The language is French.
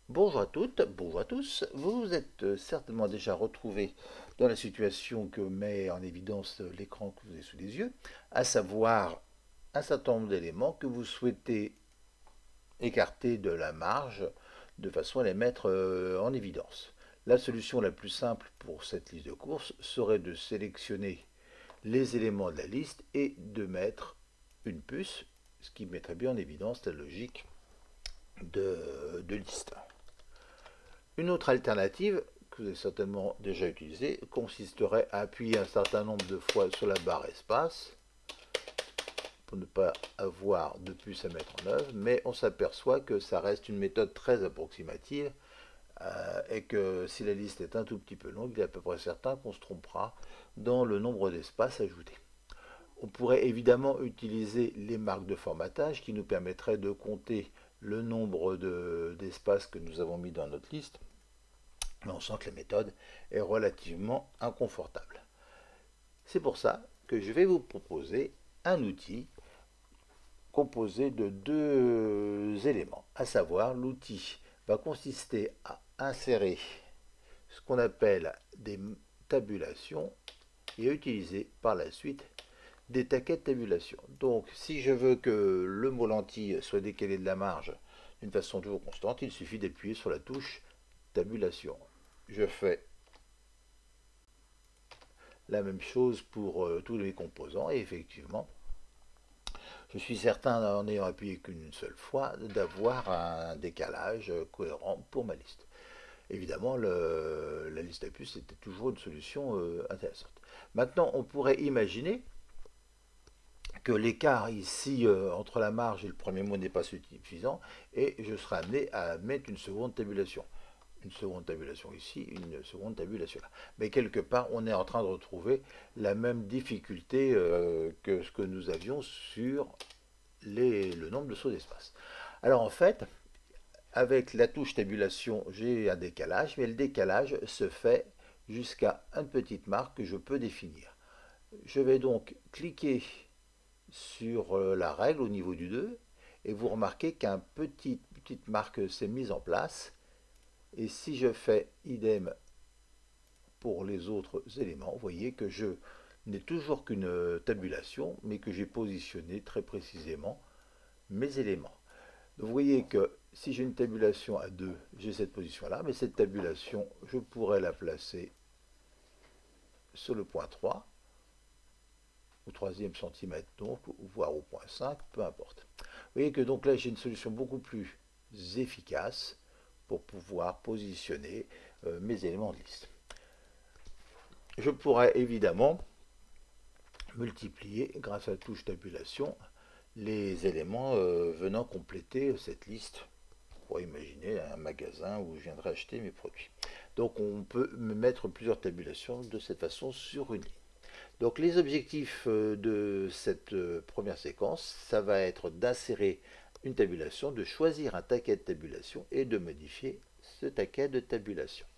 Bonjour à toutes, bonjour à tous. Vous vous êtes certainement déjà retrouvés dans la situation que met en évidence l'écran que vous avez sous les yeux, à savoir un certain nombre d'éléments que vous souhaitez écarter de la marge de façon à les mettre en évidence. La solution la plus simple pour cette liste de courses serait de sélectionner les éléments de la liste et de mettre une puce, ce qui mettrait bien en évidence la logique de liste. Une autre alternative, que vous avez certainement déjà utilisée, consisterait à appuyer un certain nombre de fois sur la barre espace pour ne pas avoir de puce à mettre en œuvre, mais on s'aperçoit que ça reste une méthode très approximative et que si la liste est un tout petit peu longue, il est à peu près certain qu'on se trompera dans le nombre d'espaces ajoutés. On pourrait évidemment utiliser les marques de formatage qui nous permettraient de compter le nombre d'espaces que nous avons mis dans notre liste, mais on sent que la méthode est relativement inconfortable. C'est pour ça que je vais vous proposer un outil composé de deux éléments, à savoir l'outil va consister à insérer ce qu'on appelle des tabulations et à utiliser par la suite des taquets de tabulation. Donc si je veux que le mot lentille soit décalé de la marge d'une façon toujours constante, il suffit d'appuyer sur la touche tabulation. Je fais la même chose pour tous les composants et effectivement, je suis certain, en ayant appuyé qu'une seule fois, d'avoir un décalage cohérent pour ma liste. Évidemment, la liste à puces était toujours une solution intéressante. Maintenant, on pourrait imaginer que l'écart ici entre la marge et le premier mot n'est pas suffisant et je serai amené à mettre une seconde tabulation. Une seconde tabulation ici, une seconde tabulation là. Mais quelque part, on est en train de retrouver la même difficulté que ce que nous avions sur le nombre de sauts d'espace. Alors en fait, avec la touche tabulation, j'ai un décalage, mais le décalage se fait jusqu'à une petite marque que je peux définir. Je vais donc cliquer sur la règle au niveau du 2 et vous remarquez qu'une petite marque s'est mise en place. Et si je fais idem pour les autres éléments, vous voyez que je n'ai toujours qu'une tabulation, mais que j'ai positionné très précisément mes éléments. Vous voyez que si j'ai une tabulation à 2, j'ai cette position-là, mais cette tabulation, je pourrais la placer sur le point 3, au troisième centimètre donc, voire au point 5, peu importe. Vous voyez que donc là j'ai une solution beaucoup plus efficace pour pouvoir positionner mes éléments de liste. Je pourrais évidemment multiplier, grâce à la touche tabulation, les éléments venant compléter cette liste. On pourrait imaginer un magasin où je viendrai acheter mes produits. Donc on peut mettre plusieurs tabulations de cette façon sur une ligne. Donc les objectifs de cette première séquence, ça va être d'insérer une tabulation, de choisir un taquet de tabulation et de modifier ce taquet de tabulation.